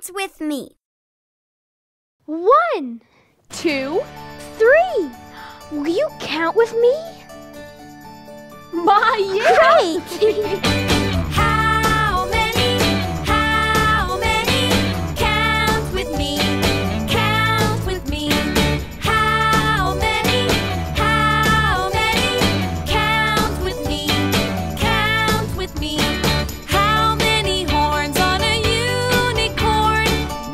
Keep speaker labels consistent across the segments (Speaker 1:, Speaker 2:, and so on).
Speaker 1: Count with me.
Speaker 2: 1, 2, 3. Will you count with me? My, yeah!
Speaker 1: Great!
Speaker 3: How many? Count with me. Count with me. How many? Count with me. Count with me. How many horns on a unicorn?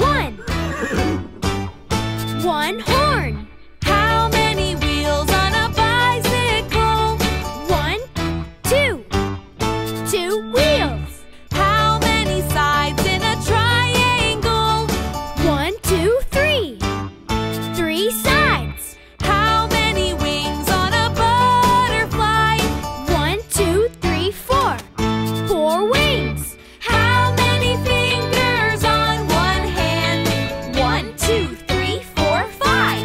Speaker 1: 1. 1 horn.
Speaker 3: How many wheels on a bicycle?
Speaker 1: 1, 2. 2 wheels.
Speaker 3: How many sides in a triangle?
Speaker 1: 1, 2, 3. 3 sides.
Speaker 3: How many wings on a butterfly?
Speaker 1: 1, 2, 3, 4. 4 wings.
Speaker 3: How many fingers on one hand? 1, 2, 3, 4, 5.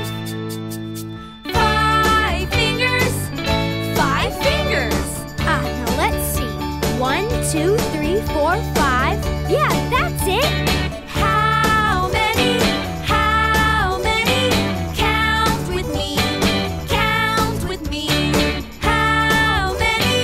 Speaker 3: 5 fingers. 5 fingers.
Speaker 1: Now let's see. 1, 2, 3, 4, 5. Yeah, that's it.
Speaker 3: How many? Count with me. Count with me. How many?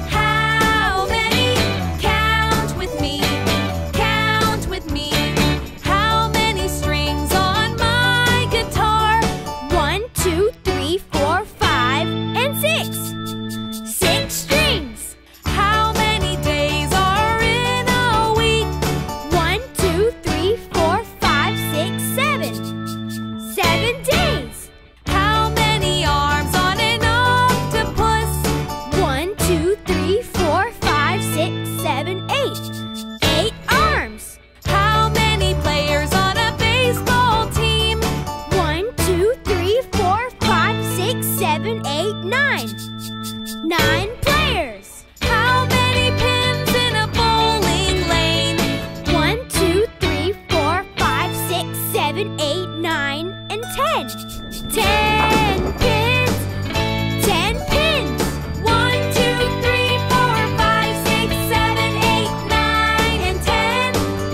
Speaker 3: Count with me. Count with me. How many strings on my guitar?
Speaker 1: 1, 2, 3, 4, 5, and 6. 6 strings.
Speaker 3: How many days are in a week?
Speaker 1: 1, 2, 3, 4, 5, 6, 7. 7 days.
Speaker 3: How many arms on an octopus?
Speaker 1: 1, 2, 3, 4, 5, 6, 7, 8. 8 arms.
Speaker 3: How many players on a baseball team?
Speaker 1: 1, 2, 3, 4, 5, 6, 7, 8, 9. 9 players.
Speaker 3: How many pins in a bowling lane?
Speaker 1: 1, 2, 3, 4, 5, 6, 7, 8, 9, and 10. 10 pins. 10 pins.
Speaker 3: 1, 2, 3, 4, 5, 6, 7, 8, 9, and 10.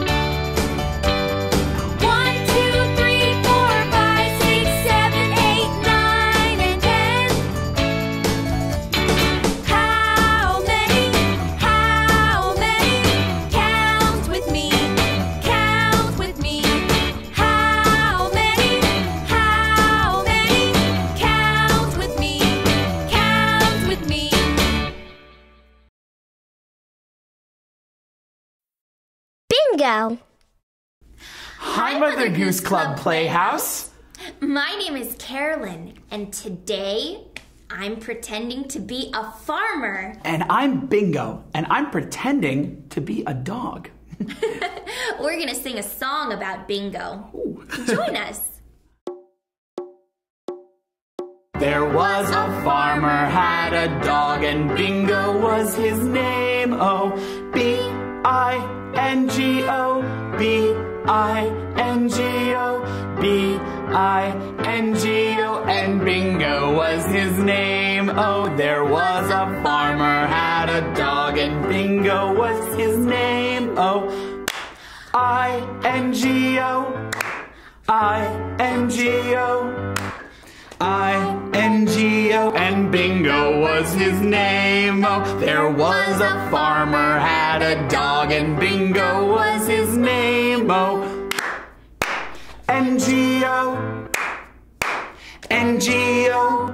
Speaker 3: 1, 2, 3, 4, 5, 6, 7, 8, 9, and 10. How many? Count with me. Count with me. How many? Count with me. Count with me.
Speaker 1: Bingo!
Speaker 4: Hi, Mother Goose Club Playhouse.
Speaker 5: My name is Carolyn, and today I'm pretending to be a farmer.
Speaker 4: And I'm Bingo, and I'm pretending to be a dog.
Speaker 5: We're gonna sing a song about Bingo. Join us.
Speaker 4: There was a farmer, had a dog, and Bingo was his name. Oh, B-I-N-G-O, B-I-N-G-O, B-I-N-G-O, and Bingo was his name. Oh, there was a farmer, had a dog, and Bingo was his name. Oh, I-N-G-O, I-N-G-O, I-N-G-O, and Bingo was his name. Oh, there was a farmer, had a dog, and Bingo was his name. Oh, N-G-O, N-G-O,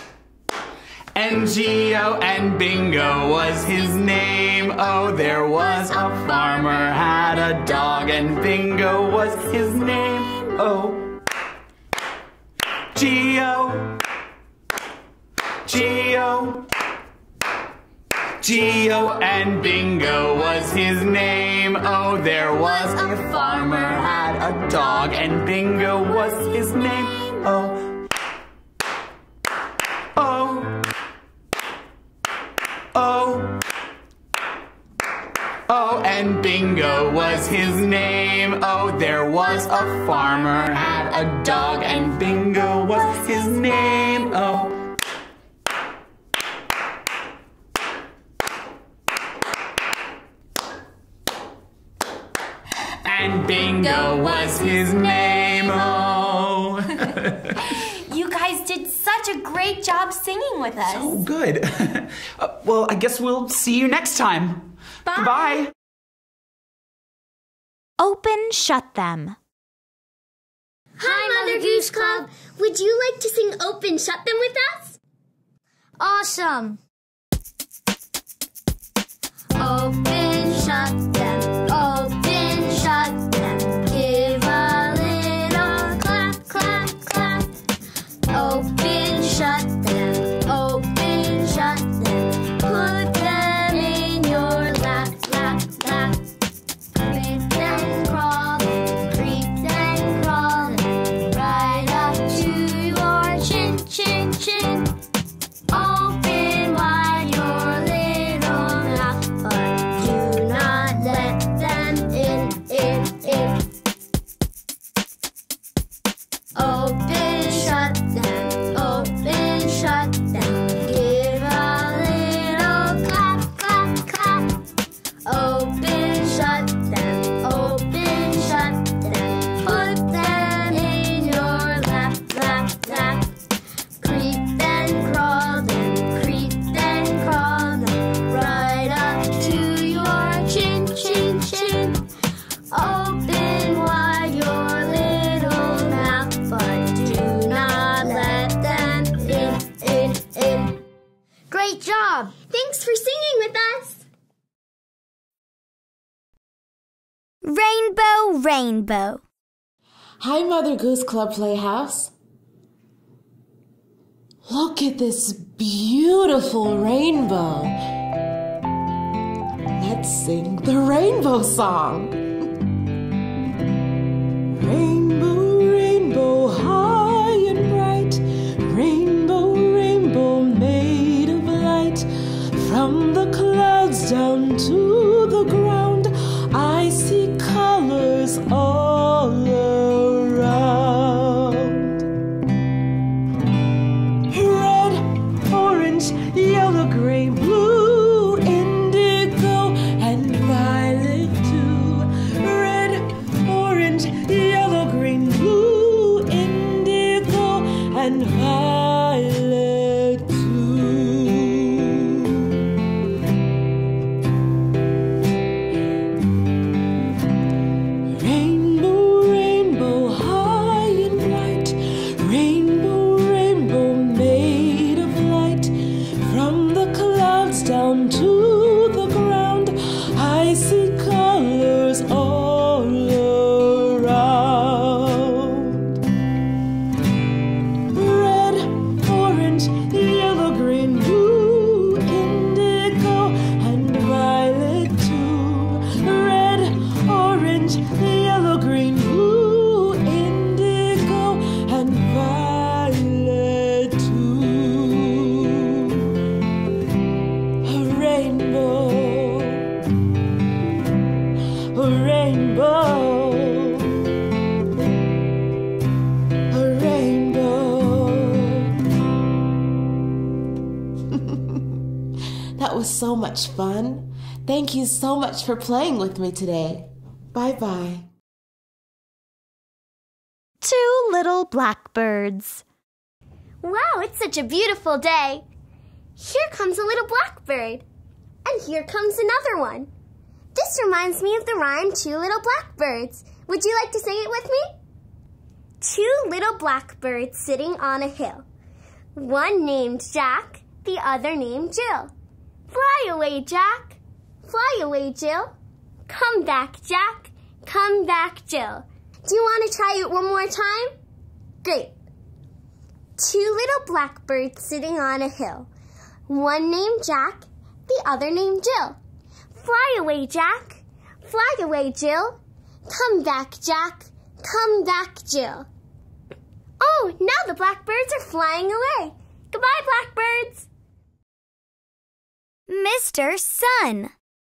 Speaker 4: N-G-O, and Bingo was his name. Oh, there was a farmer, had a dog, and Bingo was his name. Oh, G-O, G-O, G-O, and Bingo was his name. Oh, there was a farmer, had a dog, and Bingo was his name. Oh, oh, oh, oh, and Bingo was his name. Oh, there was a farmer, had a dog, and Bingo was his name. Oh, and Bingo was his name. Oh.
Speaker 5: You guys did such a great job singing with us.
Speaker 4: So good. Well, I guess we'll see you next time.
Speaker 5: Bye.
Speaker 4: Goodbye.
Speaker 1: Open, shut them.
Speaker 2: Hi, Mother Goose Club. Would you like to sing Open, Shut Them with us? Awesome. Open, shut them. Open, shut them. Give a little clap, clap, clap. Open, shut them. Open, shut them. Put them in your lap, lap, lap. Creep and crawling, creep and crawling, right up to your chin, chin, chin. Open wide your little mouth, but do not let them in. Open, shut them, open, shut them. Give a little clap, clap, clap. Open, shut them, open, shut them. Put them in your lap, lap, lap. Creep and crawl them, right up to your chin, chin, chin. Open wide your little mouth, but do not let them in. Great job! Thanks for singing with us!
Speaker 1: Rainbow, rainbow.
Speaker 6: Hi, Mother Goose Club Playhouse. Look at this beautiful rainbow. Let's sing the rainbow song. Rainbow, rainbow, high and bright. Rainbow, rainbow, made of light. From the clouds down to the ground, I see colors all around. Red, orange, yellow, gray, blue, indigo, and violet too. Red, orange, yellow, green, blue, indigo, and violet too. Rainbow, rainbow, high and bright. Rainbow, rainbow, made of light. From the clouds down to the ground, I see colors all around. Red, orange, yellow, green, blue, indigo, and violet too. Red, orange, yellow, green, blue, indigo, and violet too. A rainbow, a rainbow, a rainbow. That was so much fun. Thank you so much for playing with me today. Bye-bye.
Speaker 1: Two little blackbirds.
Speaker 2: Wow, it's such a beautiful day. Here comes a little blackbird. And here comes another one. This reminds me of the rhyme Two Little Blackbirds. Would you like to sing it with me? Two little blackbirds sitting on a hill. One named Jack, the other named Jill. Fly away, Jack. Fly away, Jill. Come back, Jack. Come back, Jill. Do you want to try it one more time? Great. Two little blackbirds sitting on a hill. One named Jack, the other named Jill. Fly away, Jack. Fly away, Jill. Come back, Jack. Come back, Jill. Oh, now the blackbirds are flying away. Goodbye, blackbirds.
Speaker 1: Mr. Sun.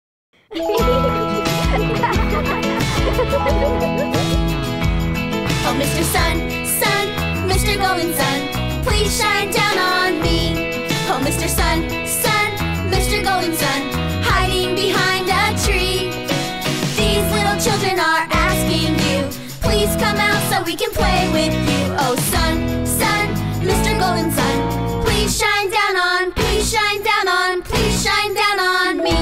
Speaker 3: Oh, Mr. Sun, Sun, Mr. Golden Sun, please shine down on me. Oh, Mr. Sun, Sun, Mr. Golden Sun, hiding behind a tree. These little children are asking we can play with you. Oh sun, sun, Mr. Golden Sun, please shine down on, please shine down on, please shine down on me.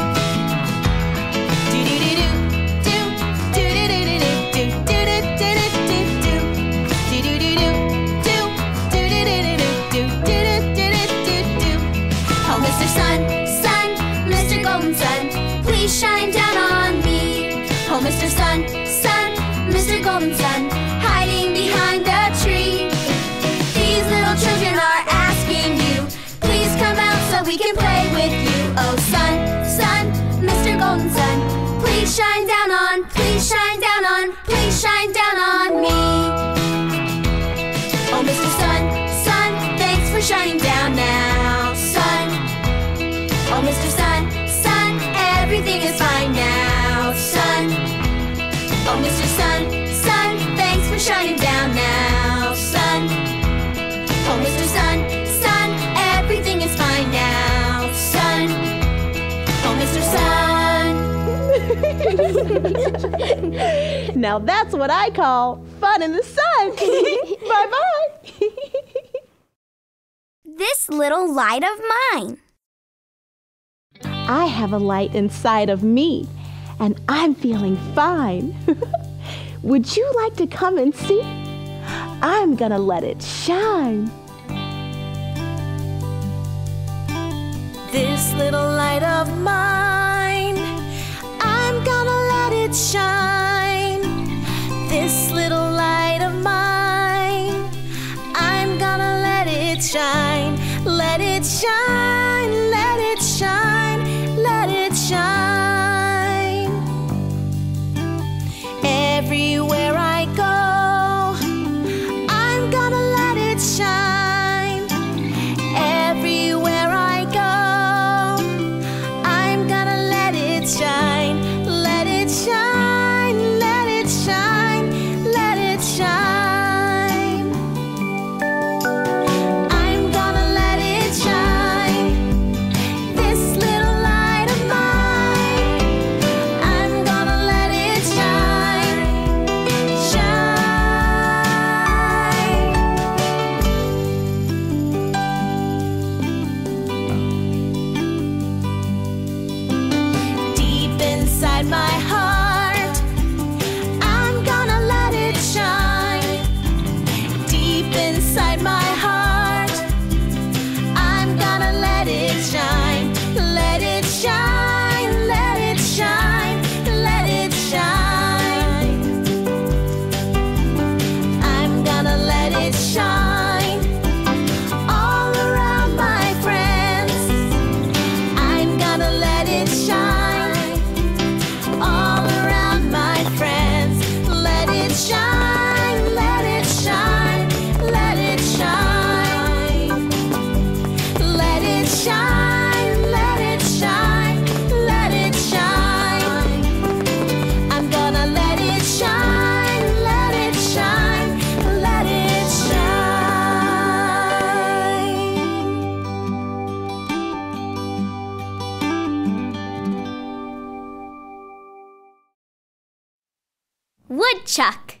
Speaker 3: Oh Mr. Sun, Sun, Mr. Golden Sun, please shine down on me. Oh Mr. Sun, Sun, Mr. Golden Sun, hiding behind the tree. These little children are asking you, please come out so we can play with you. Oh sun, sun, Mr. Golden Sun, please shine down on, please shine down on, please shine down on me. Oh Mr. Sun, Sun, thanks for shining down now, sun. Oh Mr. Sun, Sun, everything is fine now, sun. Oh Mr. Sun, Sun, thanks for shining down now, sun. Oh Mr. Sun, Sun, everything is fine now, sun. Oh Mr.
Speaker 7: Sun. Now that's what I call fun in the sun. Bye-bye.
Speaker 1: This little light of mine.
Speaker 7: I have a light inside of me, and I'm feeling fine. Would you like to come and see? I'm gonna let it shine.
Speaker 3: This little light of mine, I'm gonna let it shine. This little light of mine, I'm gonna let it shine. Let it shine, let it shine, let it shine. Everywhere I go, I'm gonna let it shine. Everywhere I go, I'm gonna let it shine. Let it shine, let it shine, let it shine. I'm gonna let it shine. This little light of mine, I'm gonna let it shine. Deep inside my heart, I'm gonna let it shine. Deep inside my heart, I'm gonna let it shine. Let it shine, let it shine, let it shine. I'm gonna let it shine all around my friends. I'm gonna let it shine all around my friends. Let it shine, let it shine, let it shine. Let it shine, let it shine, let it shine. I'm gonna let it shine, let it shine, let it shine.
Speaker 1: Woodchuck.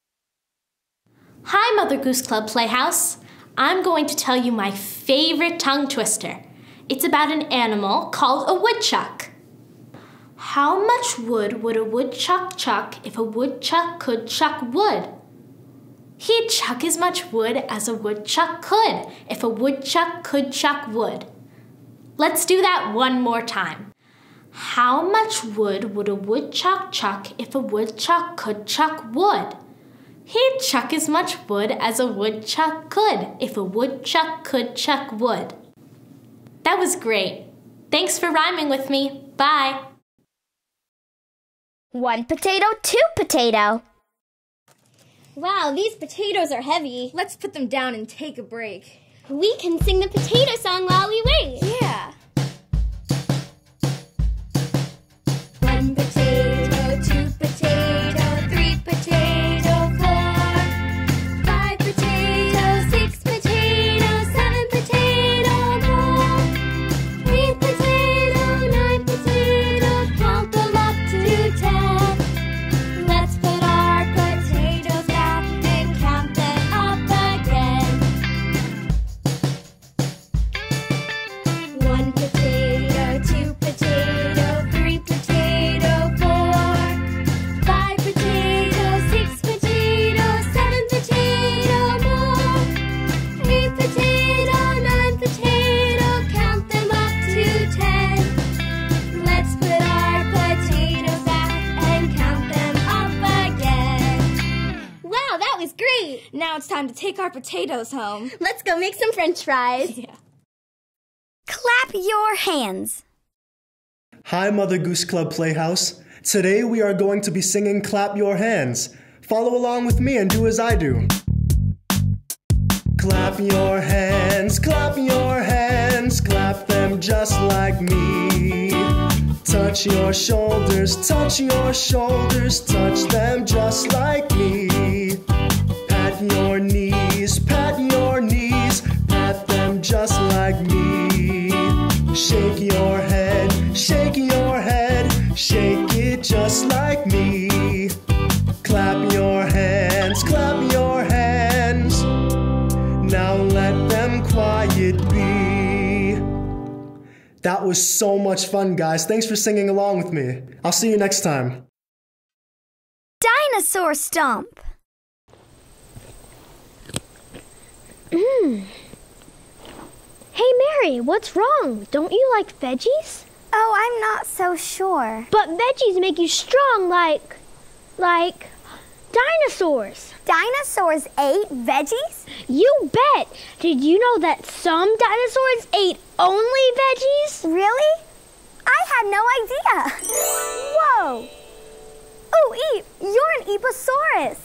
Speaker 8: Hi, Mother Goose Club Playhouse. I'm going to tell you my favorite tongue twister. It's about an animal called a woodchuck. How much wood would a woodchuck chuck if a woodchuck could chuck wood? He'd chuck as much wood as a woodchuck could if a woodchuck could chuck wood. Let's do that one more time. How much wood would a woodchuck chuck if a woodchuck could chuck wood? He'd chuck as much wood as a woodchuck could if a woodchuck could chuck wood. That was great. Thanks for rhyming with me. Bye.
Speaker 1: 1 potato, 2 potato.
Speaker 2: Wow, these potatoes are heavy.
Speaker 5: Let's put them down and take a break.
Speaker 2: We can sing the potato song while we wait.
Speaker 5: Yeah.
Speaker 3: 1 potato, 2 potato, 3 potato, 4, 5 potato, 6 potato, 7 potato more, 8 potato, 9 potato, count them up to 10. Let's put our potatoes back
Speaker 1: now it's time to take our potatoes home.
Speaker 2: Let's go make some French fries.
Speaker 1: Yeah.
Speaker 3: Clap your hands.
Speaker 9: Hi, Mother Goose Club Playhouse. Today we are going to be singing Clap Your Hands. Follow along with me and do as I do. Clap your hands, clap your hands, clap them just like me. Touch your shoulders, touch them just like me. Pat your knees, pat them just like me. Shake your head, shake it just like me. Clap your hands, now let them quiet be. That was so much fun, guys. Thanks for singing along with me. I'll see you next time.
Speaker 3: Dinosaur Stomp.
Speaker 2: Hey, Mary, what's wrong? Don't you like veggies?
Speaker 3: Oh, I'm not so sure.
Speaker 2: But veggies make you strong like dinosaurs.
Speaker 3: Dinosaurs ate veggies?
Speaker 2: You bet. Did you know that some dinosaurs ate only veggies?
Speaker 3: Really? I had no idea. Whoa. Oh, Eep, you're an Eposaurus.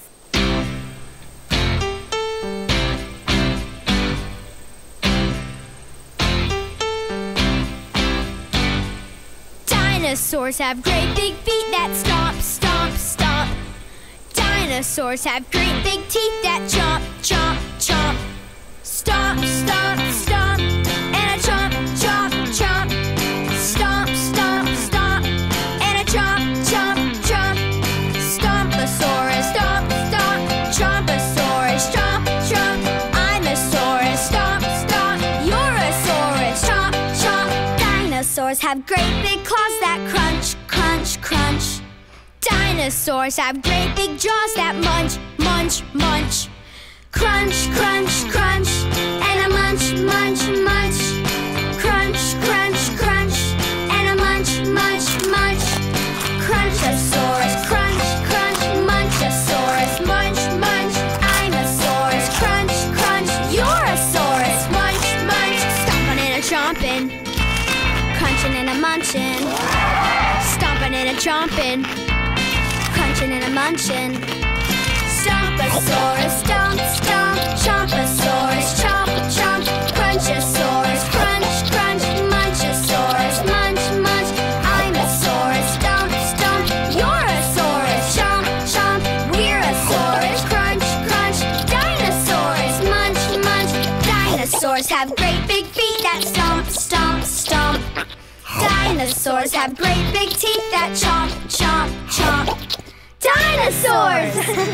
Speaker 1: Dinosaurs have great big feet that stomp, stomp, stomp. Dinosaurs have great big teeth that chomp, chomp, chomp. Stomp, stomp, stomp, and a chomp, chomp, chomp. Stomp, stomp, stomp, and a chomp, chomp, chomp. Stomposaurus, stomp, stomp. Chomposaurus, chomp, chomp. I'm a saurus, stomp, stomp. You're a saurus, chomp, chomp. Dinosaurs have great big claws that crunch, crunch, crunch. Dinosaurs have great big jaws that munch, munch, munch. Crunch, crunch, crunch, and a munch, munch, munch. Crunch, crunch, crunch, and a munch, munch, munch. Crunchosaurus, crunch, crunch, munchosaurus, munch, munch. I'm a saurus, crunch, crunch. You're a saurus, munch, munch. Stomping and a chomping, crunching and a munching. Stomping and a chomping, crunching and a munching. Stomposaurus, stomp, stomp. Chomposaurus, chomp, chomp. Crunchosaurus, crunch, crunch. Munchosaurus, munch, munch. I'm a saurus, stomp, stomp. You're a saurus, chomp, chomp. We're a saurus, crunch, crunch. Dinosaurs, munch, munch. Dinosaurs have great big feet that stomp, stomp, stomp. Dinosaurs have great big teeth that chomp, chomp, chomp. Dinosaurs!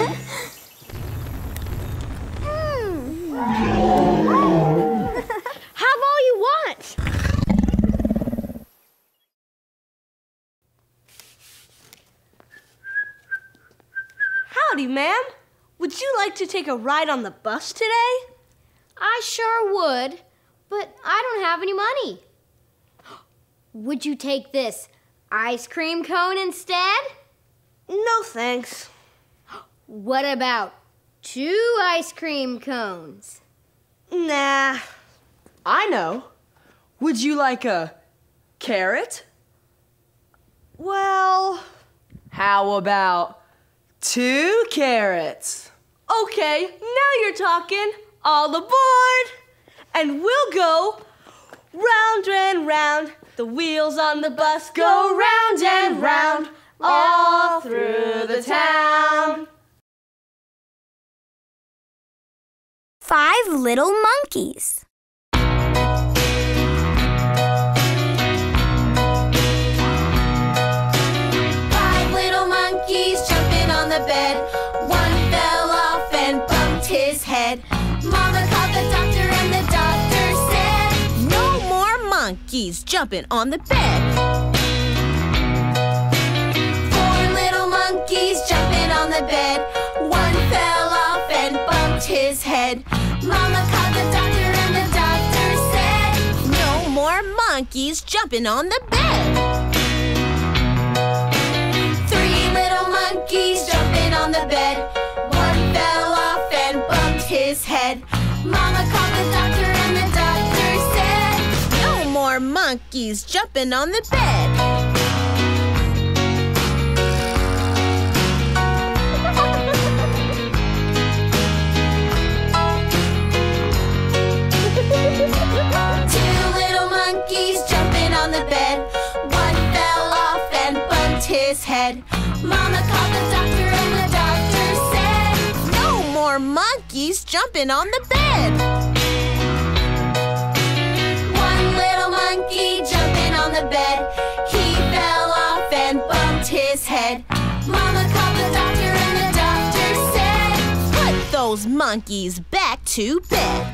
Speaker 2: Have all you want.
Speaker 10: Howdy, ma'am. Would you like to take a ride on the bus today?
Speaker 1: I sure would, but I don't have any money. Would you take this ice cream cone instead?
Speaker 10: No, thanks.
Speaker 1: What about 2 ice cream cones?
Speaker 10: Nah. I know. Would you like a carrot? Well, how about 2 carrots? Okay, now you're talking. All aboard! And we'll go round and round. The wheels on the bus go round and round, all through the town.
Speaker 3: 5 little monkeys. 5 little monkeys jumping on the bed. One fell off and bumped his head. Mama called the doctor and the doctor said,
Speaker 11: "No more monkeys jumping on the bed."
Speaker 3: 4 little monkeys jumping on the bed. One fell off and bumped his head. Mama called the doctor and the doctor said,
Speaker 11: "No more monkeys jumping on the bed."
Speaker 3: 3 little monkeys jumping on the bed. One fell off and bumped
Speaker 11: monkeys jumping on the bed.
Speaker 3: Two little monkeys jumping on the bed. One fell off and bumped his head. Mama called the doctor and the doctor said,
Speaker 11: No more monkeys jumping on the bed.
Speaker 3: one little monkey jumping on the bed. He fell off and bumped his head. Mama called the doctor and the doctor said,
Speaker 11: Put those monkeys back to bed.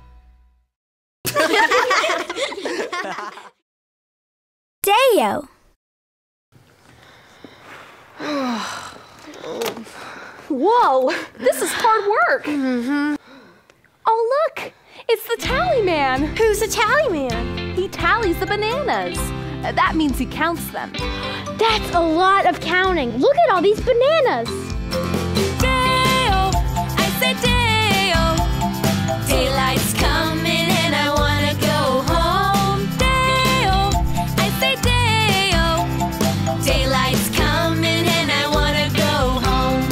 Speaker 2: Deo.
Speaker 12: Whoa, this is hard work. Oh, look, it's the tally man.
Speaker 2: Who's the tally man?
Speaker 12: He tallies the bananas. That means he counts them.
Speaker 2: That's a lot of counting. Look at all these bananas.
Speaker 3: Deo, I said Deo. Daylight's coming and I wanna go home. Deo, I say Deo. Daylight's coming and I wanna go home.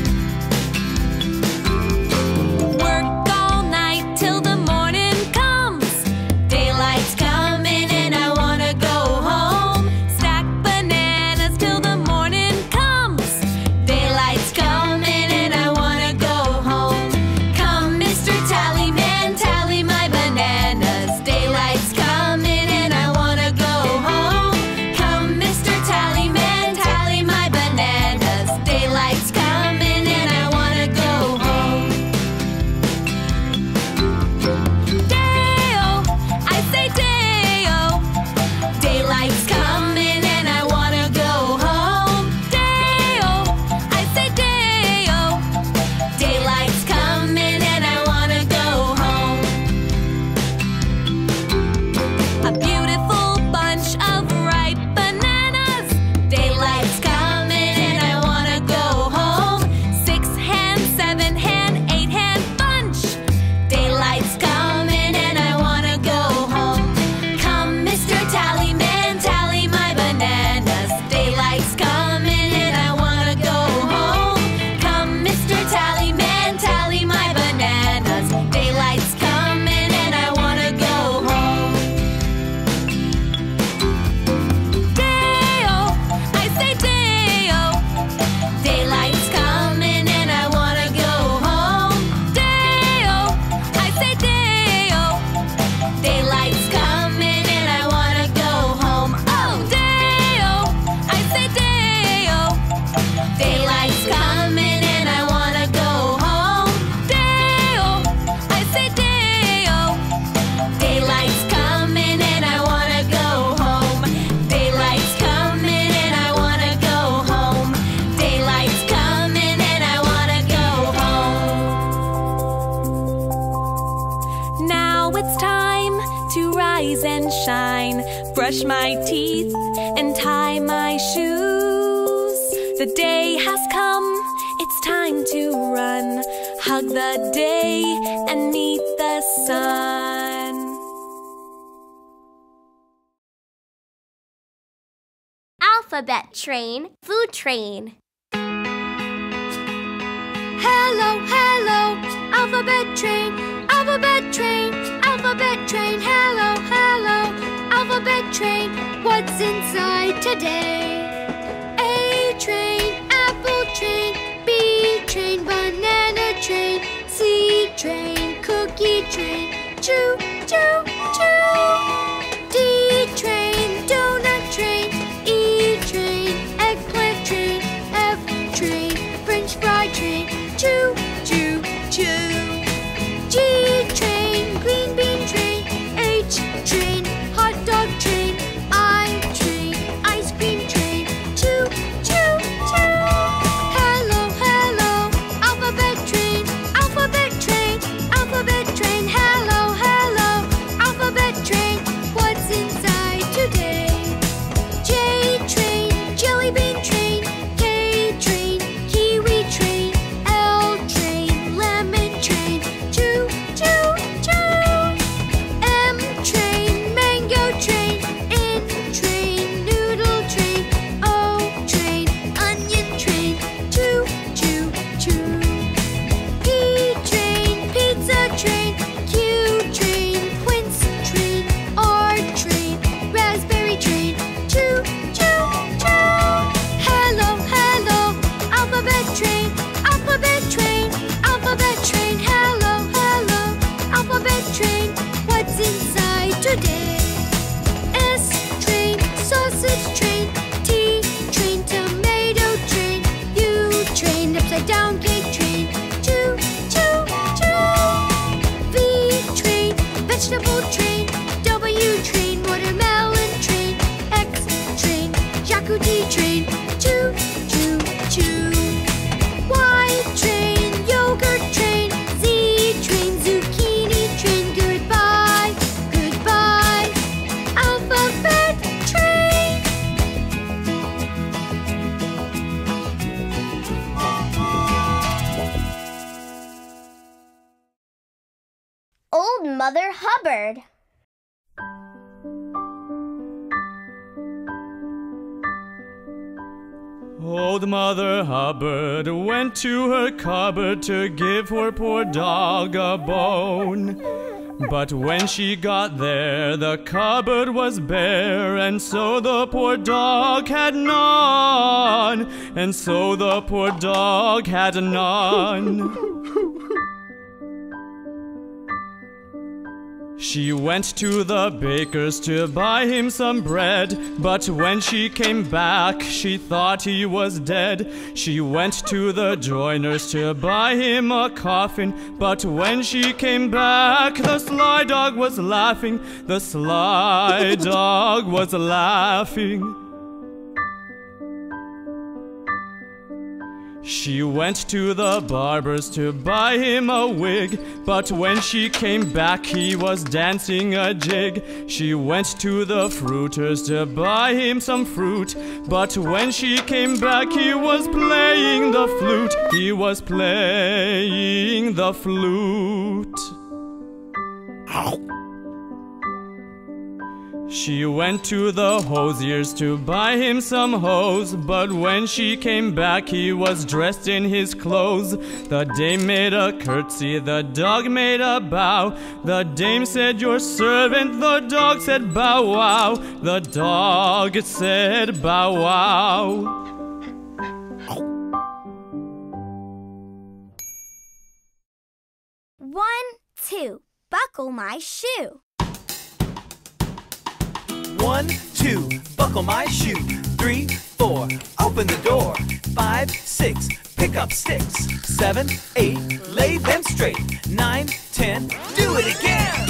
Speaker 3: Work all night till the morning comes. Daylight's coming and I wanna go home. Stack bananas till the morning comes. Daylight's coming and I wanna go home. Come, Mr. Tallyman, tally my bananas. Daylight's coming and I wanna go home. Come, Mr. Tallyman, tally my bananas. Daylight's coming and I wanna go home. Deo, I say Deo. Daylight's coming and I wanna go home. Deo, I say Deo. Daylight's coming and I wanna go home. A beautiful bunch of ripe bananas. Daylight's coming and I wanna go home. 6-hand, 7-hand, 8-hand bunch. Daylight's coming and I wanna go home. Come, Mr. Tallyman, tally my bananas. Daylight's coming and I wanna go home. Come, Mr. Tallyman, tally my bananas. Daylight's coming and I wanna go home. Deo, I say Deo. Daylight's coming and I wanna go home. Deo, I say Deo. Daylight's coming and I wanna go home. Oh, Deo, I say Deo. Daylight's coming and I wanna go home. Deo, I say Deo. Daylight's coming and I wanna go home. Daylight's coming and I wanna go home. Daylight's coming and I wanna go home. Now it's time to rise and shine. Brush my teeth and tie my shoes. The day has come, it's time to run. Hug the day and meet the sun.
Speaker 2: Alphabet train, food train.
Speaker 3: Hello, hello, alphabet train, alphabet train, alphabet train. Hello, hello, alphabet train. What's inside today? A train, apple train, B train, banana train, C train, cookie train, choo, choo, choo. D train, donut train, E train, eggplant train, F train, French fry train, choo, choo, choo. G train, green bean train, H train, hot dog train, I train, ice cream train, choo, choo, choo. Hello, hello, alphabet train, alphabet train, alphabet train. Hello, hello,
Speaker 2: Old Mother Hubbard.
Speaker 4: Old Mother Hubbard went to her cupboard to give her poor dog a bone. But when she got there, the cupboard was bare, and so the poor dog had none, and so the poor dog had none. She went to the baker's to buy him some bread, but when she came back, she thought he was dead. She went to the joiner's to buy him a coffin, but when she came back, the sly dog was laughing. The sly dog was laughing. She went to the barber's to buy him a wig, but when she came back he was dancing a jig. She went to the fruiter's to buy him some fruit, but when she came back he was playing the flute. He was playing the flute. She went to the hosier's to buy him some hose, but when she came back he was dressed in his clothes. The dame made a curtsy, the dog made a bow. The dame said, "Your servant," the dog said, "Bow wow." The dog said, "Bow wow."
Speaker 2: One, two, buckle my shoe.
Speaker 13: 1, 2, buckle my shoe. 3, 4, open the door. 5, 6, pick up sticks. 7, 8, lay them straight. 9, 10, do it again.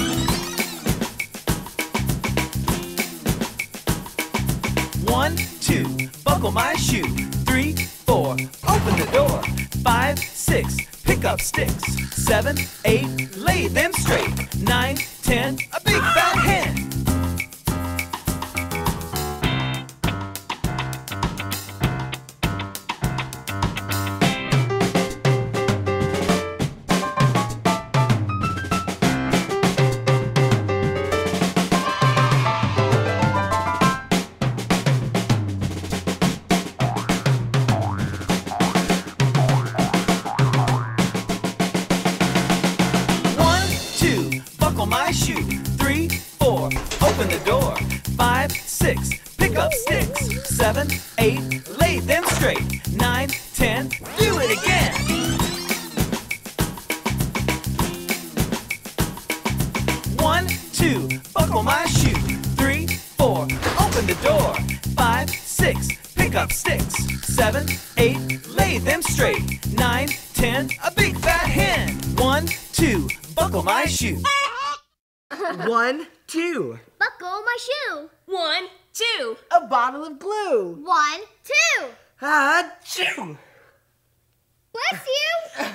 Speaker 13: 1, 2, buckle my shoe. 3, 4, open the door. 5, 6, pick up sticks. 7, 8, lay them straight. 9, 10, a big fat hen. My shoe. 3, 4, open the door. 5, 6, pick up sticks. 7, 8, lay them straight. 9, 10, do it again. 1, 2, buckle my shoe. 3, 4, open the door. 5, 6, pick up sticks. 7, 8, lay them straight. 9, 10, a big fat hen. 1, 2, buckle my shoe.
Speaker 10: 1, 2.
Speaker 2: Buckle my shoe.
Speaker 5: 1, 2.
Speaker 10: A bottle of glue.
Speaker 2: 1, 2.
Speaker 10: Achoo!
Speaker 2: Bless you.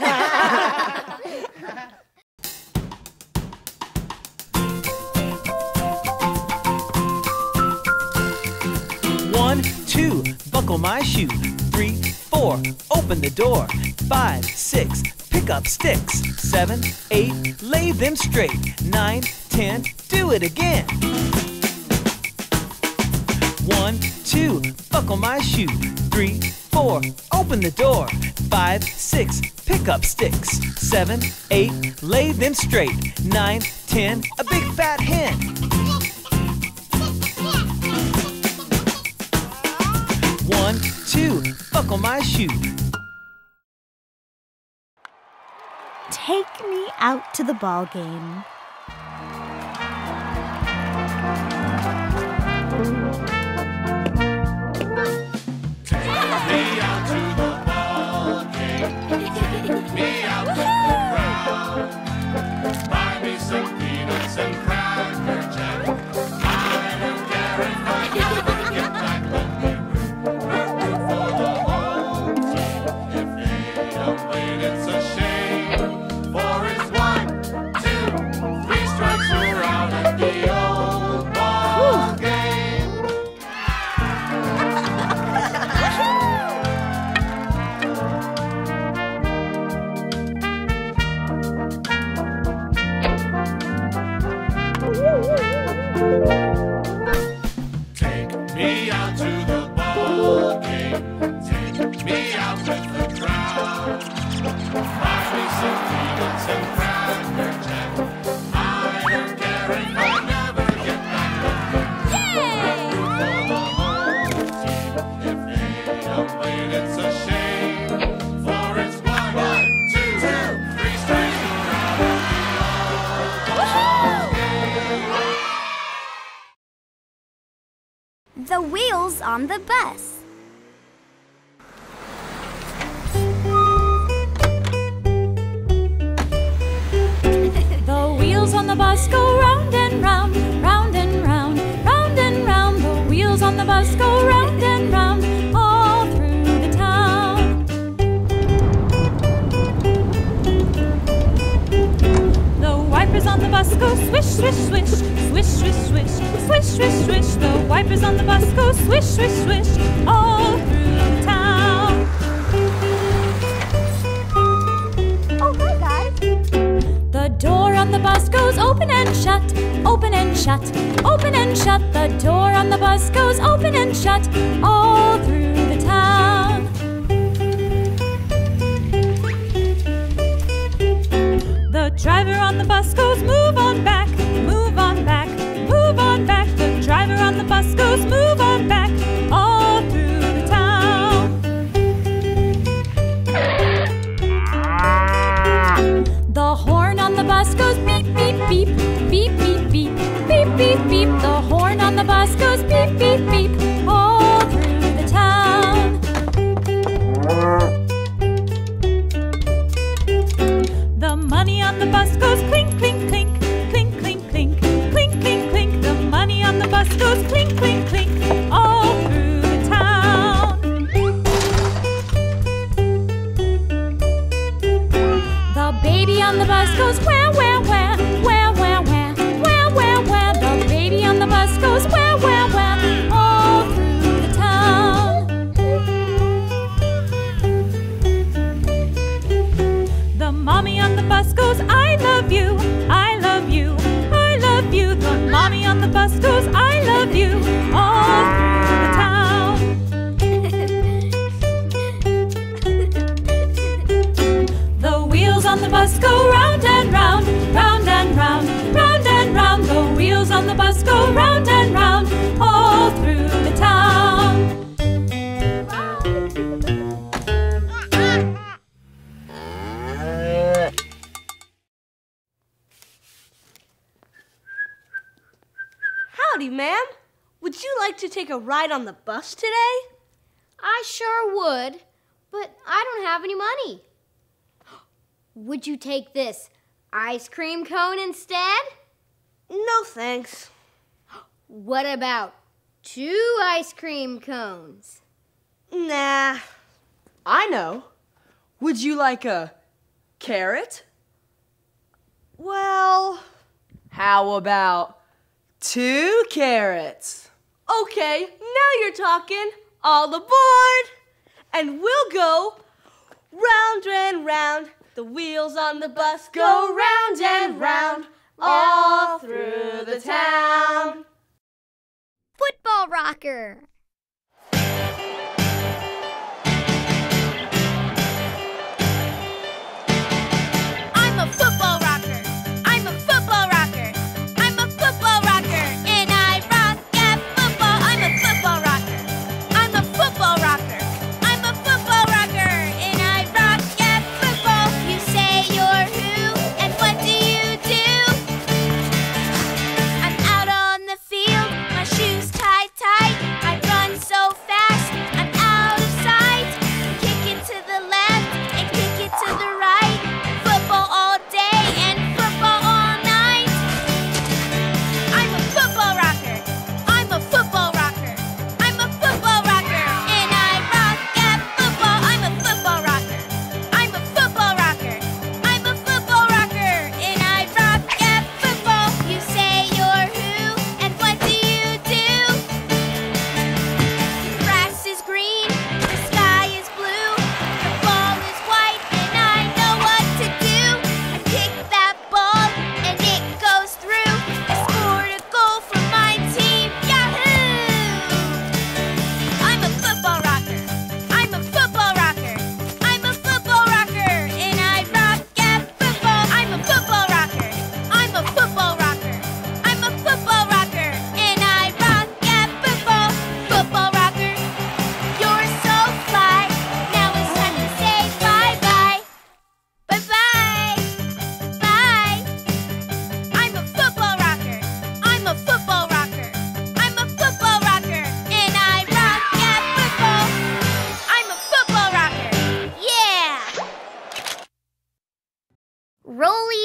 Speaker 13: 1, 2, buckle my shoe. 3, 4, open the door. 5, 6, pick up sticks. 7, 8, lay them straight. 9, 10, do it again. 1, 2, buckle my shoe. 3, 4, open the door. 5, 6, pick up sticks. 7, 8, lay them straight. 9, 10, a big fat hen. 1, 2, buckle my shoe.
Speaker 14: Take me out to the ball game.
Speaker 1: on the bus.
Speaker 3: The wheels on the bus go round and round, round and round, round and round. The wheels on the bus go round and round, all through the town. The wipers on the bus go swish, swish, swish, swish, swish, swish, swish, swish, swish. The wipers on the bus go swish, swish, swish, all through the town.
Speaker 2: Oh, hi, guys.
Speaker 3: The door on the bus goes open and shut, open and shut, open and shut. The door on the bus goes open and shut, all through the town. The driver on the bus goes move on back, move on back, move on back. The driver on the bus goes move on back, all through the town. The horn on the bus goes beep, beep, beep, beep, beep, beep, beep, beep, beep. The horn on the bus goes beep, beep, beep, all through the town. The money on the bus goes clink, clink, clink, clink, clink, clink, clink, clink, clink. The money on the bus goes clink, clink, clink, all through the town. The baby on the bus goes where, where, where, where, where, where, where, where, where. The baby on the bus goes where, where, where, all through the town. The mommy on the bus goes I love you, I love you, I love you. The mommy on the bus goes I love you, all through the town. The wheels on the bus go round and round, round and round, round and round. The wheels on the bus go round and round, all through the town.
Speaker 10: Howdy, ma'am. Would you like to take a ride on the bus today?
Speaker 15: I sure would, but I don't have any money. Would you take this ice cream cone instead?
Speaker 10: No, thanks.
Speaker 15: What about 2 ice cream cones?
Speaker 10: Nah. I know. Would you like a carrot? Well, how about 2 carrots? Okay, now you're talking. All aboard! And we'll go round and round. The wheels on the bus go round and round, all through the town.
Speaker 1: Football rocker.
Speaker 3: I'm a football rocker. I'm a football rocker. I'm a football rocker. And I rock at football. I'm a football rocker. I'm a football rocker. I'm a football rocker. And I rock at football.
Speaker 1: You say you're who, and what do you do?
Speaker 3: I'm out on the field. My shoes tied tight. I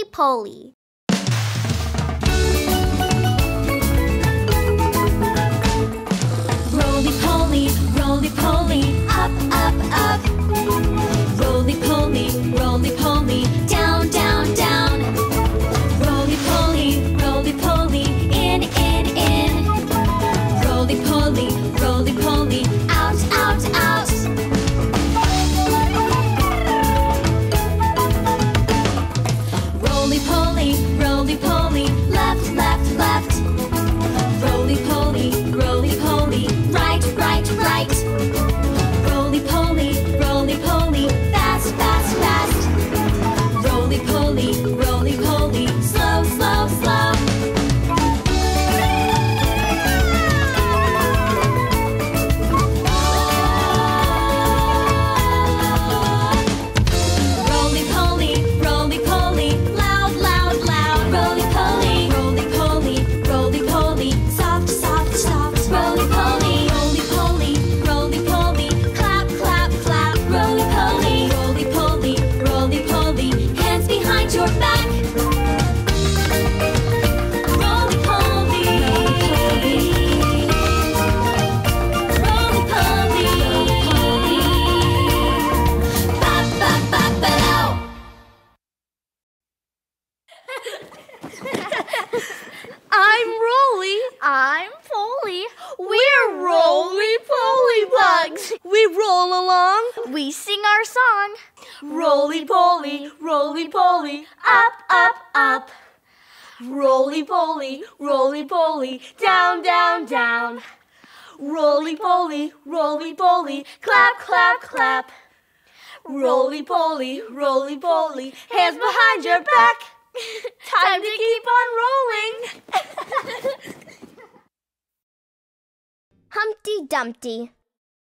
Speaker 2: Poly.
Speaker 3: Roly poly, up, up, up. Roly poly, down, down, down. Roly poly, in, in, in. Roly poly, out, out, out. Roly poly, left, left, left. Roly poly, right, right, right. Roly poly, fast, fast, fast. Roly poly, slow, slow, slow. Roly poly, loud, loud, loud. Roly poly, soft, soft, soft. Roly poly, clap, clap, clap. Roly poly, hands behind your back. Roly poly, bop, bop, bop, ba-dow.
Speaker 10: I'm Roly.
Speaker 12: I'm Poly.
Speaker 10: We're Roly Poly Bugs. We roll along.
Speaker 12: We sing our song.
Speaker 10: Roly poly, up, up, up. Roly poly, down, down, down. Roly poly, clap, clap, clap. Roly poly, hands behind your back. Time to keep on rolling.
Speaker 2: Humpty Dumpty.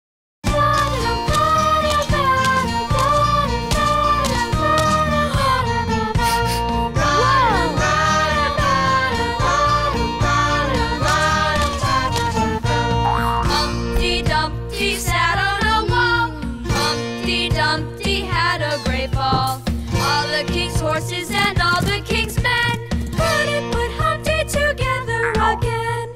Speaker 3: Humpty Dumpty sat on a wall. Humpty Dumpty had a great fall. All the king's horses and all the king's men couldn't put Humpty together again.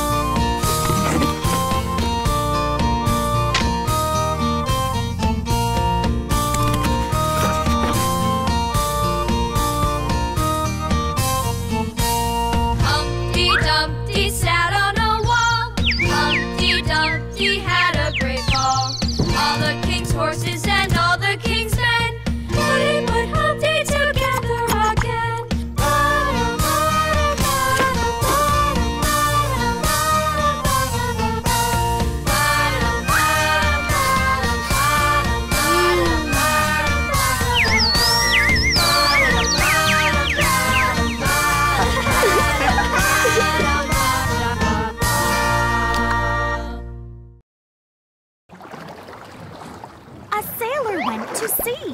Speaker 3: Humpty Dumpty sat on a wall. Humpty Dumpty had a great fall. All the king's horses and all the king's men couldn't put Humpty together again.
Speaker 14: A sailor went to sea.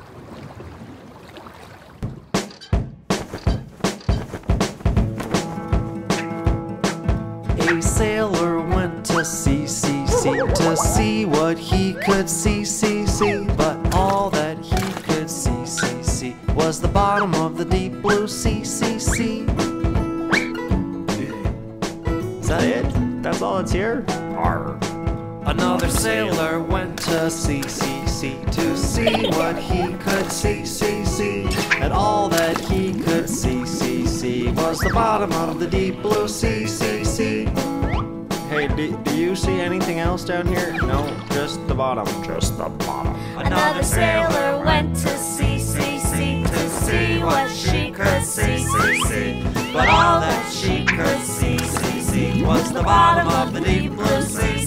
Speaker 16: A sailor went to sea, to see what he could see. But all that he could see was the bottom of the deep blue sea. Is that it? That's all that's here? Arr. Another sailor went to sea, to see what he could see. And all that he could see was the bottom of the deep blue sea. Hey, do you see anything else down here? No, just the bottom. Just the bottom.
Speaker 3: Another sailor went to sea, to see what she could see.
Speaker 16: But all that she could see was the bottom of the deep blue sea.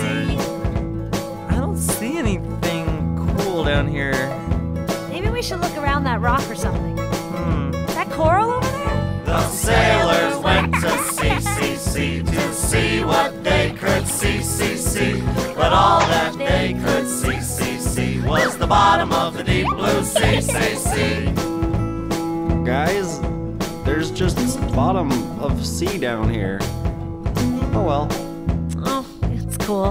Speaker 16: I don't see anything cool down here.
Speaker 12: Maybe we should look around that rock or something. Is that coral over there?
Speaker 16: The sailors went to sea, to see what they could see. But all that they could see was the bottom of the deep blue sea. Guys, there's just bottom of sea down here. Oh well.
Speaker 12: Oh, it's cool.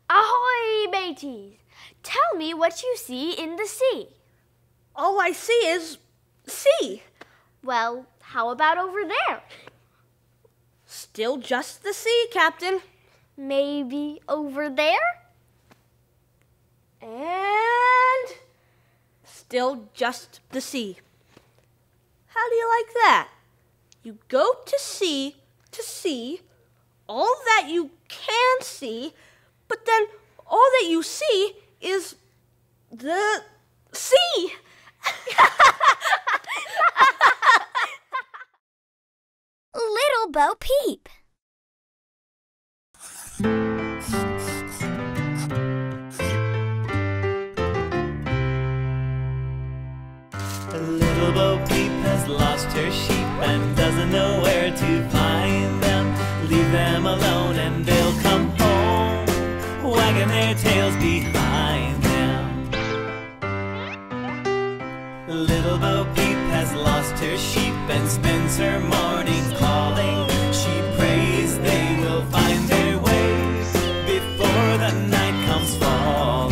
Speaker 2: Ahoy, mateys! Tell me what you see in the sea.
Speaker 10: All I see is sea.
Speaker 2: Well, how about over there?
Speaker 10: Still just the sea, Captain.
Speaker 2: Maybe over there?
Speaker 10: And still just the sea. How do you like that? You go to see all that you can see, but then all that you see is the sea.
Speaker 1: Little Bo Peep.
Speaker 13: Little Bo Peep has lost her sheep and doesn't know where to find them. Leave them alone and they'll come home, wagging their tails behind them. Little Bo Peep has lost her sheep and spends her mornings calling. She prays they will find their way before the night comes falling.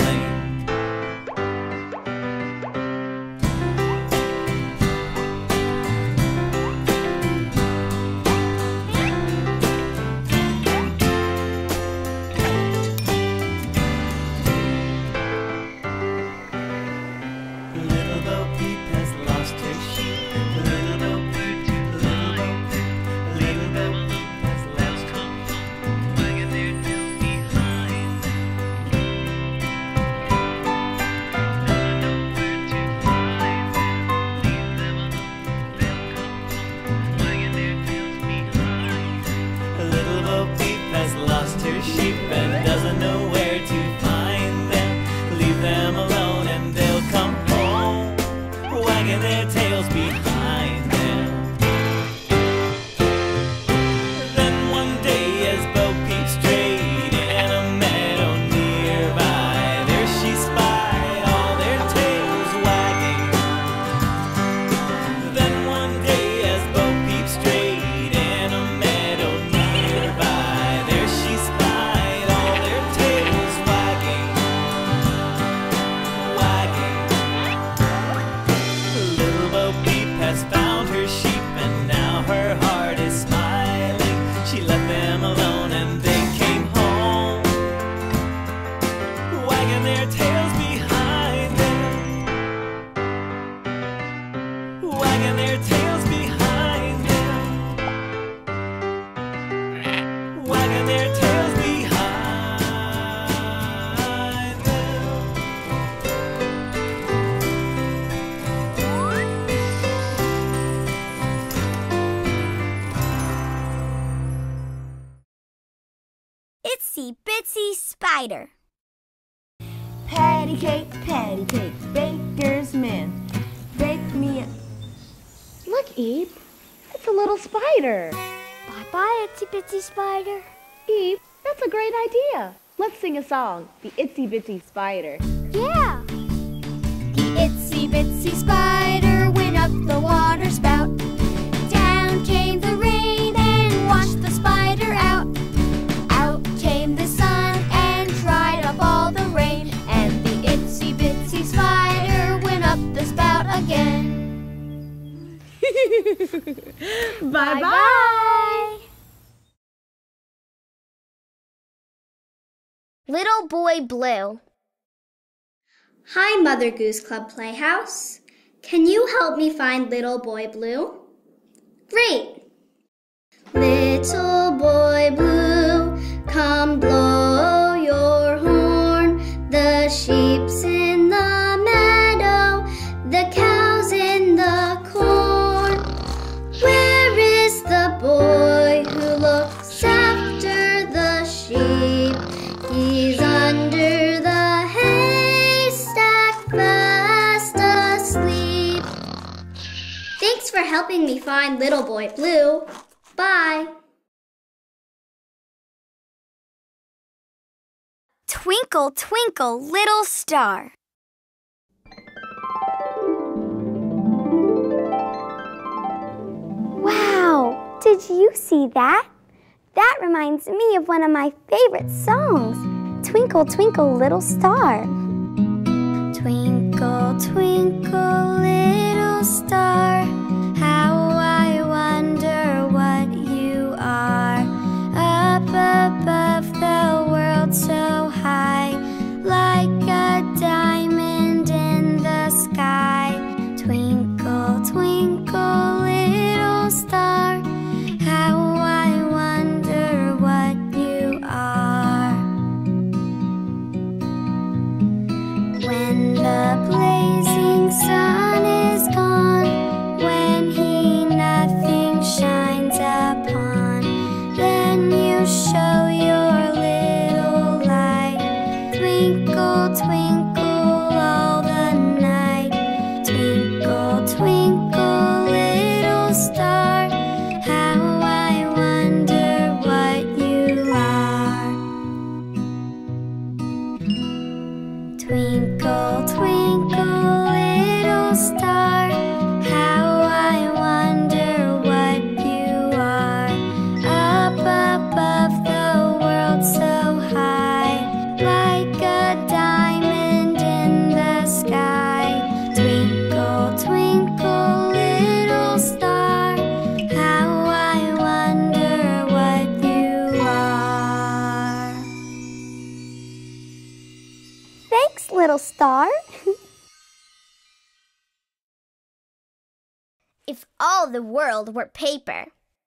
Speaker 1: Itsy Bitsy Spider.
Speaker 7: Patty cakes, baker's man. Bake me a... Look, Eve, it's a little spider.
Speaker 2: Bye-bye, Itsy Bitsy Spider.
Speaker 7: Eve, that's a great idea. Let's sing a song, the Itsy Bitsy Spider.
Speaker 2: Yeah.
Speaker 1: The Itsy Bitsy Spider went up the water spout. Down came the rain and washed the spider out. Out came the sun and dried up all the rain. And the Itsy Bitsy Spider went up the spout again.
Speaker 7: Bye-bye.
Speaker 2: Little Boy Blue.
Speaker 17: Hi, Mother Goose Club Playhouse. Can you help me find Little Boy Blue? Great! Little Boy Blue, come blow your horn. The sheep's in the meadow, the cow's in the corn. Where is the boy who looks after the sheep? He's under the haystack fast asleep. Thanks for helping me find Little Boy Blue. Bye.
Speaker 1: Twinkle, twinkle, little star.
Speaker 2: Wow, did you see that? That reminds me of one of my favorite songs, Twinkle, twinkle, little star.
Speaker 1: Twinkle, twinkle, little star, how I wonder what you are. Up above the world so high, like a diamond in the sky. Twinkle, twinkle, little star, how I wonder what you are. When the blazing sun is gone, when he nothing shines upon, then you show your little light. Twinkle, twinkle all the night. Twinkle, twinkle, little star, how I wonder what you are. Twinkle, twinkle, little star, how I wonder what you are. Up above the world so high, like a diamond in the sky. Twinkle, twinkle, little star, how I wonder what you are.
Speaker 2: Thanks, little star.
Speaker 17: If all the world were paper.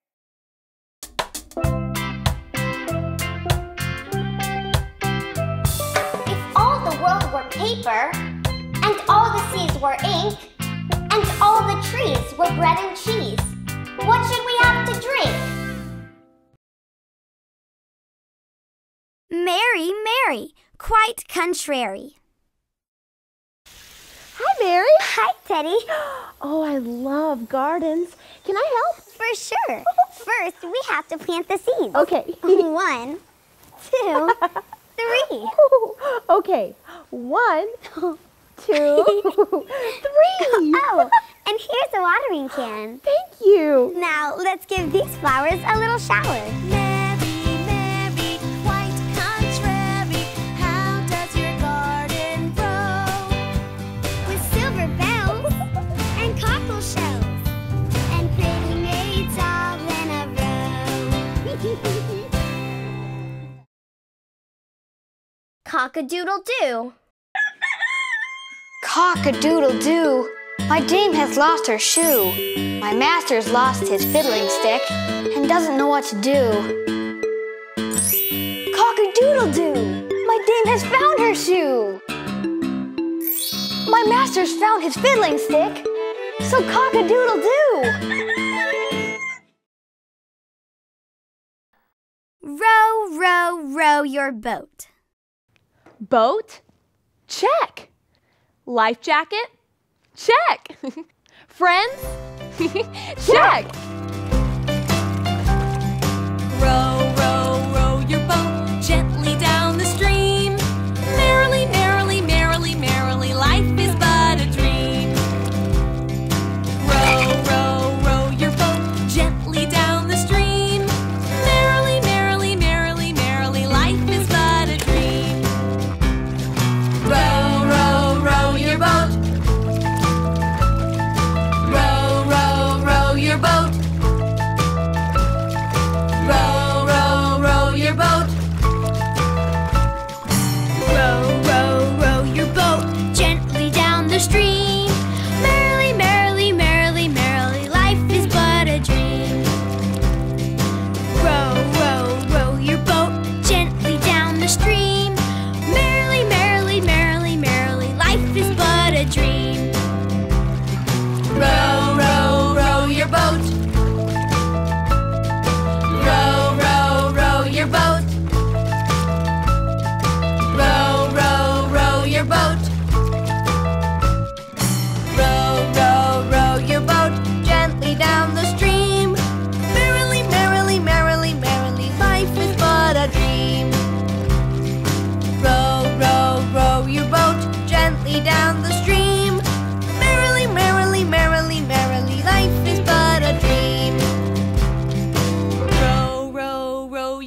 Speaker 2: If all the world were paper, and all the seas were ink, and all the trees were bread and cheese, what should we have to drink?
Speaker 1: Mary, Mary, quite contrary.
Speaker 7: Hi, Mary.
Speaker 2: Hi, Teddy.
Speaker 7: Oh, I love gardens. Can I help?
Speaker 2: For sure. First, we have to plant the seeds.
Speaker 7: Okay.
Speaker 2: 1, 2, 3.
Speaker 7: Okay. 1, 2, 3.
Speaker 2: Oh, and here's a watering can.
Speaker 7: Thank you.
Speaker 2: Now, let's give these flowers a little shower.
Speaker 3: Mary, Mary, quite contrary, how does your garden grow?
Speaker 2: With silver bells and cockle shells and pretty maids all in a row.
Speaker 17: Cock-a-doodle-doo.
Speaker 18: Cock-a-doodle-doo, my dame has lost her shoe. My master's lost his fiddling stick and doesn't know what to do. Cock-a-doodle-doo, my dame has found her shoe. My master's found his fiddling stick, so cock-a-doodle-doo.
Speaker 1: Row, row, row your boat.
Speaker 12: Boat? Check. Life jacket? Check. Friends? Check.
Speaker 3: Row, row, row your boat gently down the stream. Merrily, merrily, merrily, merrily, life is but a dream. Row, row, row your boat gently down the stream. Merrily, merrily, merrily, merrily, life is but a dream. Row, row, row your boat. Row, row, row your boat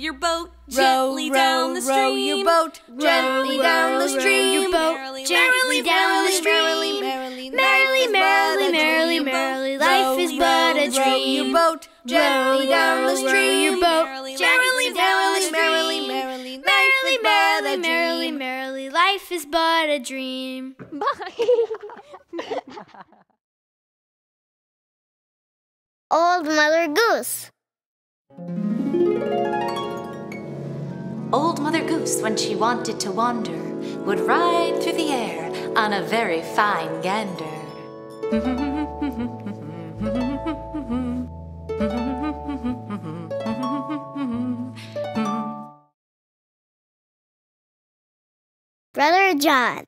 Speaker 3: your boat gently down the stream.
Speaker 10: Row your boat
Speaker 3: gently down the stream.
Speaker 1: Gently down the stream. Merrily, merrily, merrily, merrily, life is but a dream.
Speaker 10: Boat
Speaker 1: gently down the stream. Gently down the stream.
Speaker 10: Merrily,
Speaker 1: Merrily, merrily, merrily, merrily, life is but a dream.
Speaker 2: Old Mother Goose.
Speaker 19: Old Mother Goose, when she wanted to wander, would ride through the air on a very fine gander.
Speaker 2: Brother John.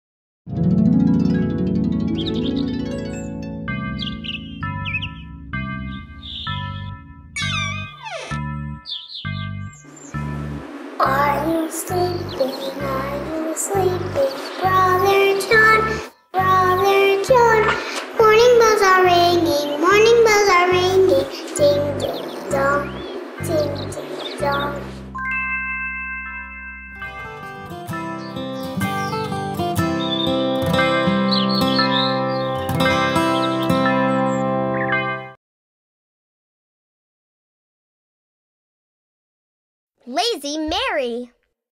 Speaker 20: Are you sleeping? Are you sleeping? Brother John, Brother John. Morning bells are ringing, morning bells are ringing. Ding, ding, dong, ding, ding, dong.
Speaker 2: Lazy Mary.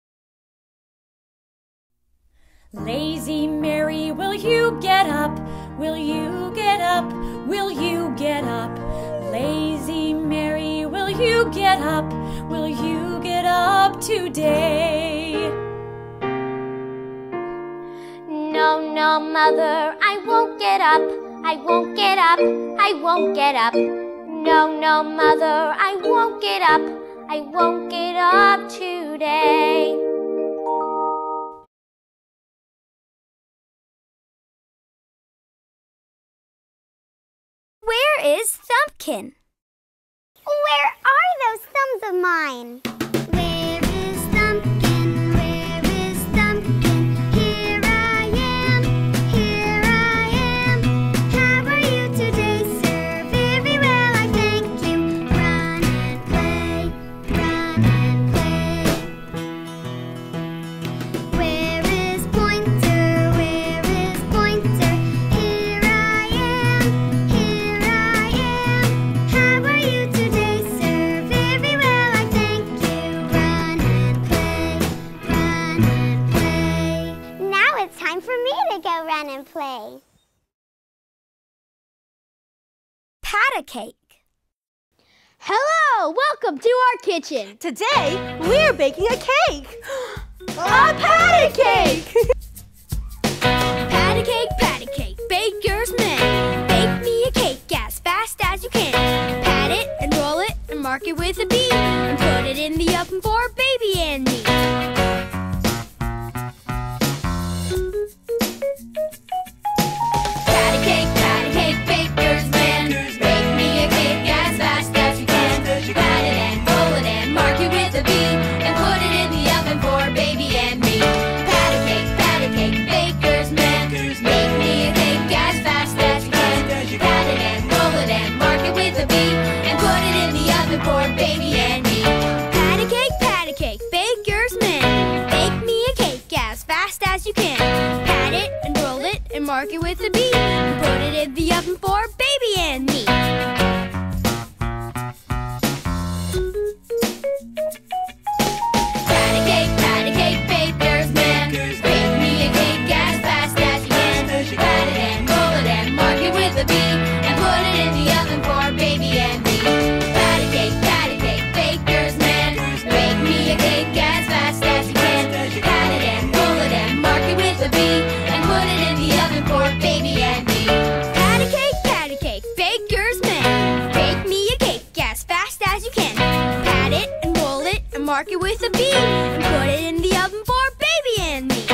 Speaker 21: Lazy Mary, will you get up? Will you get up? Will you get up? Lazy Mary, will you get up? Will you get up today?
Speaker 2: No, no, Mother, I won't get up. I won't get up. I won't get up. No, no, Mother, I won't get up. I won't get up today. Where is Thumpkin? Where are those thumbs of mine?
Speaker 20: Where is Thumpkin? Where is Thumpkin? Here I am, here I am. How are you today, sir? Very well, I thank you. Run and play, run and play. Where is Pointer? Where is Pointer? Here I am, here I am. How are you today, sir? Very well, I thank you. Run and play, run and play.
Speaker 2: Now it's time for me to go run and play. Pat a cake.
Speaker 15: Hello, welcome to our kitchen.
Speaker 10: Today, we're baking a cake.
Speaker 15: A patty cake.
Speaker 1: Patty cake, baker's man. Bake me a cake as fast as you can. Pat it and roll it and mark it with a B. And put it in the oven for baby and me. Patty cake, baker's man. Bake me a cake as fast as you can. Pat it and roll it and mark it with a B. And put it in the oven for baby and me. Patty cake, baker's man. Make me a cake as fast as you can. Pat it and roll it and mark it with a B. And put it in the oven for baby and me. Patty cake, baker's man. Bake me a cake as fast as you can. Pat it and roll it and mark it with a B. And put it in the oven for baby and me. Patty cake, baker's man. Bake me a cake as fast as you can. Pat it and roll it and mark it with a B. And put it in the oven for baby and me. Patty cake, baker's man. Bake me a cake as fast as you can. Pat it and roll it and mark it with a B. And put it in the oven for baby and me. Patty cake, baker's man. Bake me a cake as fast as you can. Pat it and roll it and mark it with a B. And put it in the oven for baby and me.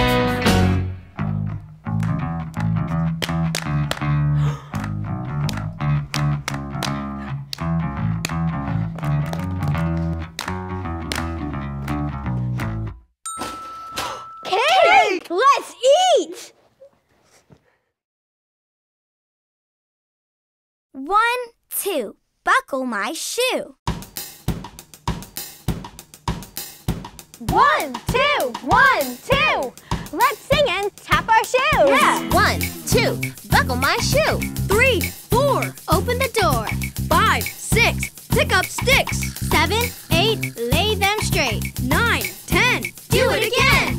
Speaker 15: Cake! Let's eat!
Speaker 2: 1, 2, buckle my shoe.
Speaker 18: 1, 2, 1, 2. Let's sing and tap our shoes.
Speaker 11: Yeah. 1, 2, buckle my shoe.
Speaker 1: 3, 4, open the door.
Speaker 15: 5, 6, pick up sticks.
Speaker 1: 7, 8, lay them straight.
Speaker 15: 9, 10,
Speaker 1: Do it again.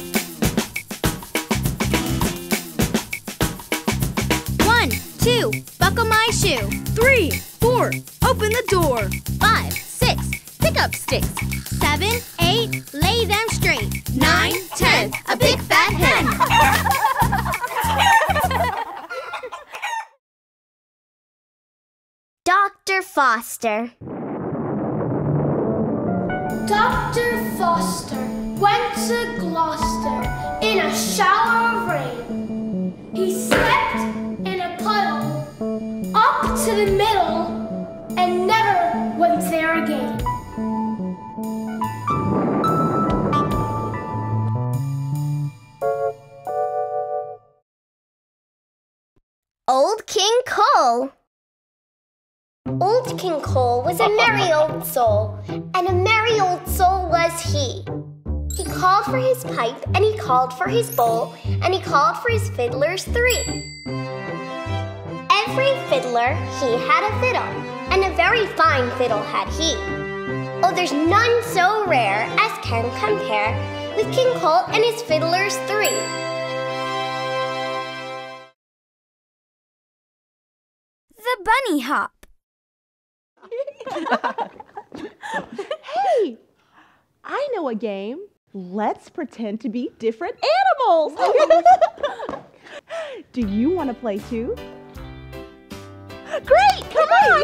Speaker 1: 1, 2, buckle my shoe.
Speaker 15: 3, 4, open the door.
Speaker 11: 5, 6, pick up sticks.
Speaker 1: 7, 8, lay them straight.
Speaker 11: 9, 10, a big fat hen.
Speaker 2: Dr. Foster.
Speaker 6: Dr. Foster went to Gloucester in a shower of rain. He stepped in a puddle up to the middle and never went there again.
Speaker 2: Old King Cole. Old King Cole was a merry old soul, and a merry old soul was he. He called for his pipe, and he called for his bowl, and he called for his fiddlers 3. Every fiddler, he had a fiddle, and a very fine fiddle had he. Oh, there's none so rare as can compare with King Cole and his fiddlers 3.
Speaker 1: The bunny hop.
Speaker 7: Hey, I know a game. Let's pretend to be different animals. Do you want to play too? Great, come on.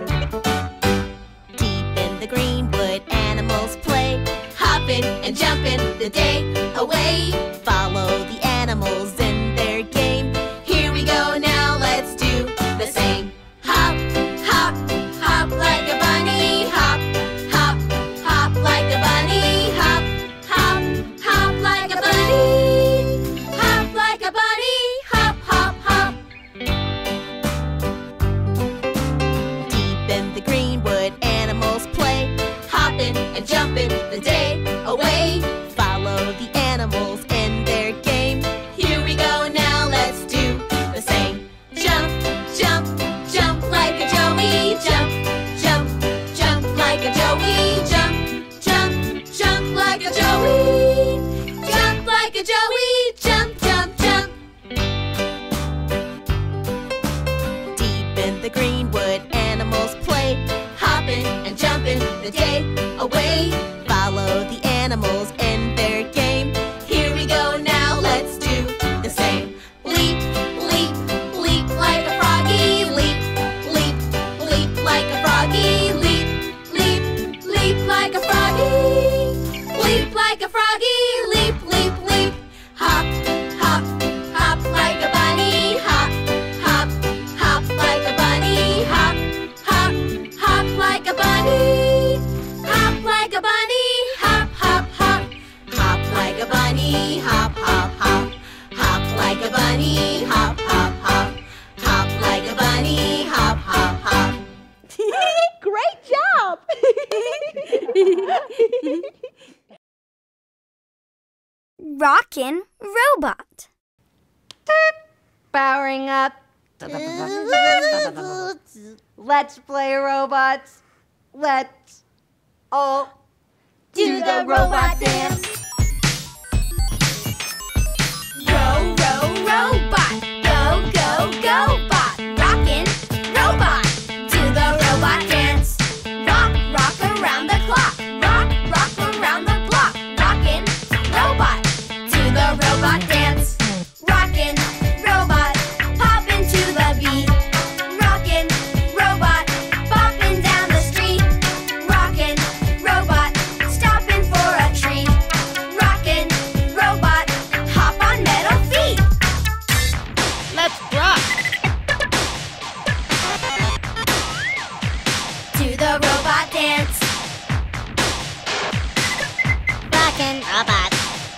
Speaker 11: Deep in the greenwood, animals play, hopping and jumping the day away. Follow the animals in their game. Here we go now, let's do the same. Hop, hop, hop like a bunny. Hop, hop, hop like a bunny. Hop, hop, hop like a bunny. Hop like a bunny. Hop, hop, hop. Deep in the greenwood, animals play, hopping and jumping the day away. Follow the animals in their game. Here we go now, let's do the same. Jump, jump, jump like a joey. Jump, jump, jump like a joey. Jump, jump, jump like a joey. Jump like a joey. Jump, jump, jump. Deep in the greenwood, animals play, hopping and jumping the day away. Follow the animals in their game. Here we go now, let's do the same. Leap, leap, leap like a froggy. Leap, leap, leap like a froggy. Leap, leap, leap like a froggy. Leap like a froggy. Leap, leap, leap. Hop, hop, hop like a bunny. Hop, hop, hop like a bunny. Hop, hop, hop like a bunny. Hop like a bunny. Hop, hop, hop. Hop like a bunny. Hop, hop, hop. Hop like a bunny. Hop, hop, hop. Hop like a bunny. Hop, hop, hop.
Speaker 7: Great job.
Speaker 1: Rockin' Robot.
Speaker 10: Powering up. Let's play robots. Let's all do the robot dance.
Speaker 1: Row, row, robot. Go, go, go, bot. Rockin' Robot. Do the robot dance. Rock, rock around the clock. Rock, rock around the block. Rockin' Robot. Do the robot dance. Rockin' Robot. Pop into the beat. Rockin' Robot. Bopping down the street. Rockin' Robot. Stopping for a treat. Rockin' Robot. Hop on metal feet.
Speaker 10: Let's rock.
Speaker 1: Do the robot dance.
Speaker 2: Rockin' Robot.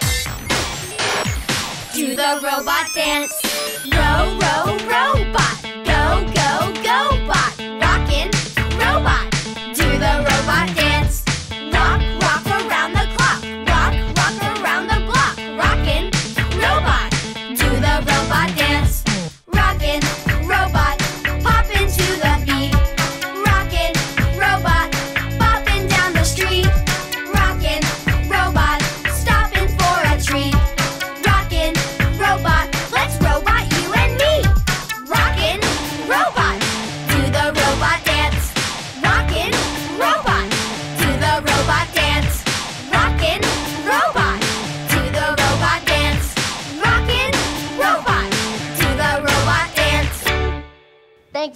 Speaker 1: Do the robot dance. Row, row, robot. Go, go, go, bot. Rockin' Robot. Do the robot dance. Rock, rock around the clock.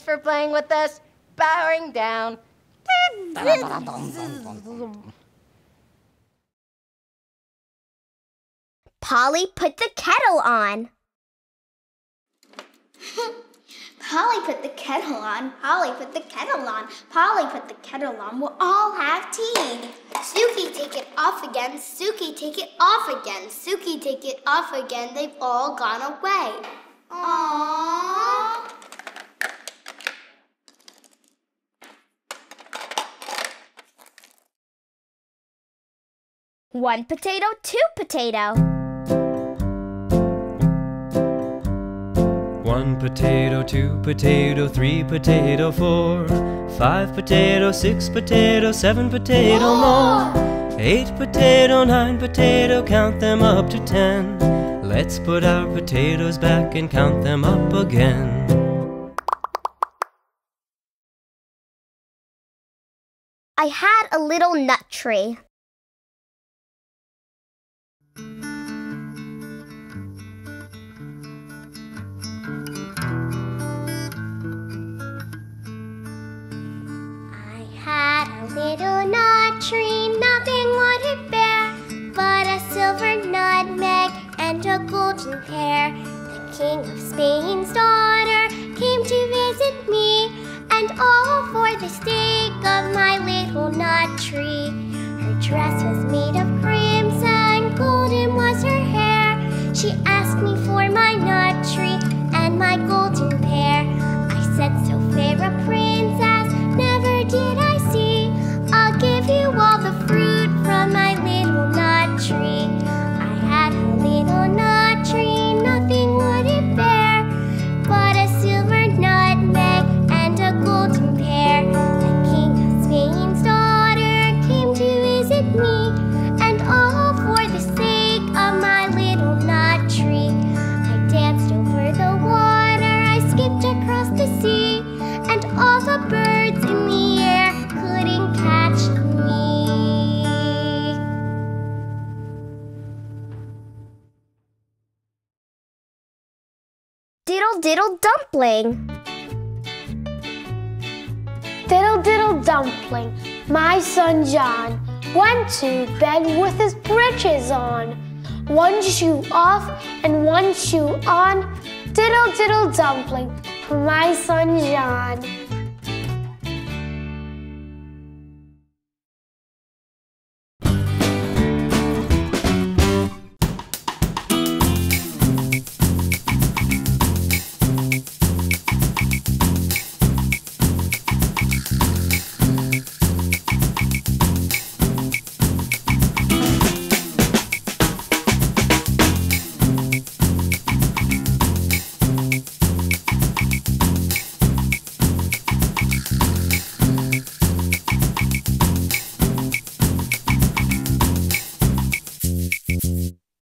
Speaker 8: for playing with us. Powering down.
Speaker 2: Polly put the kettle on.
Speaker 17: Polly put the kettle on. Polly put the kettle on. Polly put the kettle on. We'll all have tea.
Speaker 2: Suki, take it off again. Suki, take it off again. Suki, take it off again. They've all gone away.
Speaker 17: Aww.
Speaker 2: One potato, two potato.
Speaker 22: One potato, two potato, three potato, 4, 5 potato, 6 potato, 7 potato more. 8 potato, 9 potato, count them up to 10. Let's put our potatoes back and count them up again.
Speaker 2: I had a little nut tree.
Speaker 20: Had a little nut tree, nothing would it bear but a silver nutmeg and a golden pear. The King of Spain's daughter came to visit me, and all for the sake of my little nut tree. Her dress was made of crimson, golden was her hair. She asked me for my nut tree and my golden pear. I said, so fair a princess never did I see. I'll give you all the fruit from my little nut tree. I had a little nut tree, nothing would it bear but a silver nutmeg and a golden pear. The King of Spain's daughter came to visit me, and all for the sake of my little nut tree. I danced over the water, I skipped across the sea, and all the birds in the air couldn't catch me.
Speaker 2: Diddle diddle dumpling.
Speaker 6: Diddle diddle dumpling, my son John went to bed with his breeches on. One shoe off and one shoe on. Diddle diddle dumpling for my son John.